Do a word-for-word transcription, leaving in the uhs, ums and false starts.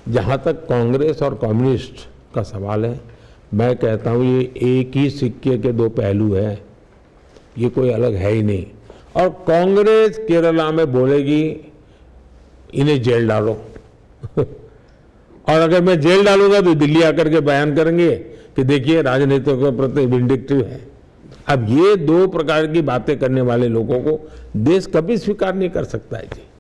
जहाँ तक कांग्रेस और कम्युनिस्ट का सवाल है, मैं कहता हूँ ये एक ही सिक्के के दो पहलू हैं, ये कोई अलग है ही नहीं। और कांग्रेस केरला में बोलेगी इन्हें जेल डालो और अगर मैं जेल डालूंगा तो दिल्ली आकर के बयान करेंगे कि देखिए राजनीतिक के प्रति विंडिक्टिव है। अब ये दो प्रकार की बातें करने वाले लोगों को देश कभी स्वीकार नहीं कर सकता है जी।